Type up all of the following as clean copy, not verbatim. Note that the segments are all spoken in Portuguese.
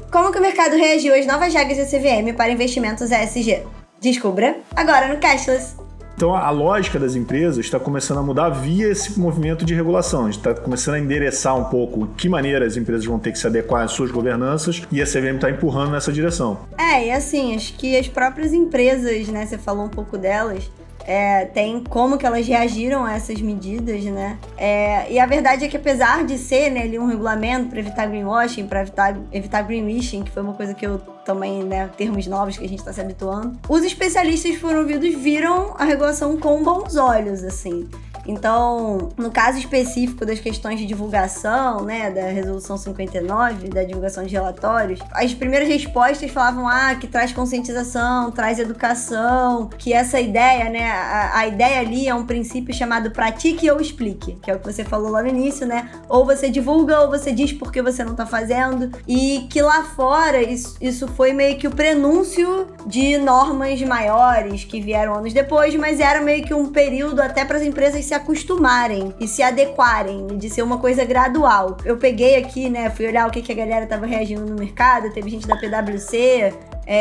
Como que o mercado reagiu às novas regras da CVM para investimentos ESG? Descubra agora no Cashless. Então, a lógica das empresas está começando a mudar via esse movimento de regulação. A gente está começando a endereçar um pouco de que maneira as empresas vão ter que se adequar às suas governanças e a CVM está empurrando nessa direção. E assim, acho que as próprias empresas, né, você falou um pouco delas, tem como que elas reagiram a essas medidas, né? E a verdade é que apesar de ser, né, ali um regulamento para evitar greenwashing, para evitar greenwashing, que foi uma coisa que eu também, né, termos novos que a gente está se habituando, os especialistas foram ouvidos, viram a regulação com bons olhos, assim. Então, no caso específico das questões de divulgação, né, da Resolução 59, da divulgação de relatórios, as primeiras respostas falavam que traz conscientização, traz educação, que essa ideia, né, a ideia ali é um princípio chamado pratique ou explique, que é o que você falou lá no início, né, ou você divulga ou você diz por que você não tá fazendo, e que lá fora isso foi meio que o prenúncio de normas maiores que vieram anos depois, mas era meio que um período até para as empresas se acostumarem e se adequarem, de ser uma coisa gradual. Eu peguei aqui, né, fui olhar o que a galera tava reagindo no mercado, teve gente da PwC,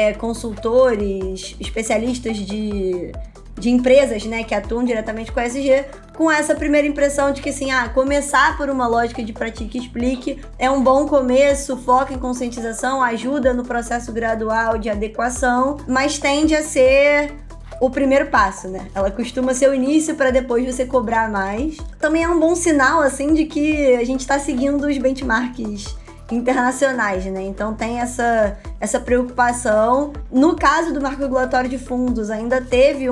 consultores, especialistas de empresas, né, que atuam diretamente com a ESG, com essa primeira impressão de que, assim, começar por uma lógica de pratique e explique é um bom começo, foca em conscientização, ajuda no processo gradual de adequação, mas tende a ser o primeiro passo, né? Ela costuma ser o início para depois você cobrar mais. Também é um bom sinal, assim, de que a gente está seguindo os benchmarks internacionais, né? Então tem essa preocupação. No caso do marco regulatório de fundos, ainda teve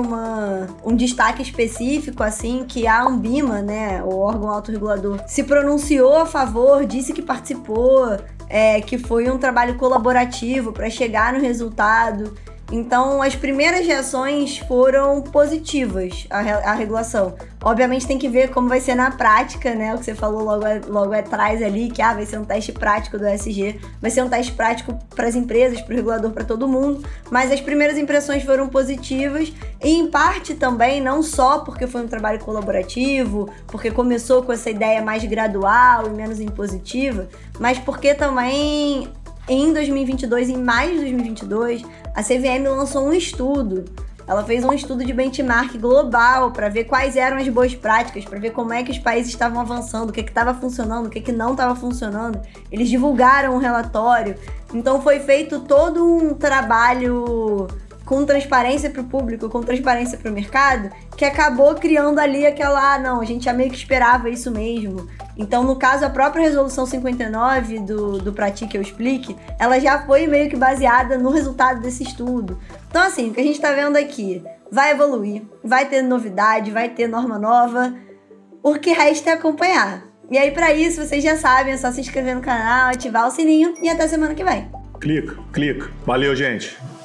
um destaque específico, assim, que a Anbima, né, o órgão autorregulador, se pronunciou a favor, disse que participou, que foi um trabalho colaborativo para chegar no resultado. Então, as primeiras reações foram positivas à regulação. Obviamente, tem que ver como vai ser na prática, né? O que você falou logo atrás ali, que vai ser um teste prático do ESG, vai ser um teste prático para as empresas, para o regulador, para todo mundo. Mas as primeiras impressões foram positivas e, em parte, também, não só porque foi um trabalho colaborativo, porque começou com essa ideia mais gradual e menos impositiva, mas porque também, em 2022, em maio de 2022, a CVM lançou um estudo. Ela fez um estudo de benchmark global para ver quais eram as boas práticas, para ver como é que os países estavam avançando, o que estava funcionando, o que não estava funcionando. Eles divulgaram um relatório. Então foi feito todo um trabalho com transparência para o público, com transparência para o mercado, que acabou criando ali aquela, não, a gente já meio que esperava isso mesmo. Então, no caso, a própria Resolução 59 do Pratique ou Explique, ela já foi meio que baseada no resultado desse estudo. Então, assim, o que a gente está vendo aqui vai evoluir, vai ter novidade, vai ter norma nova, o que resta é acompanhar. E aí, para isso, vocês já sabem, é só se inscrever no canal, ativar o sininho e até semana que vem. Clica. Valeu, gente!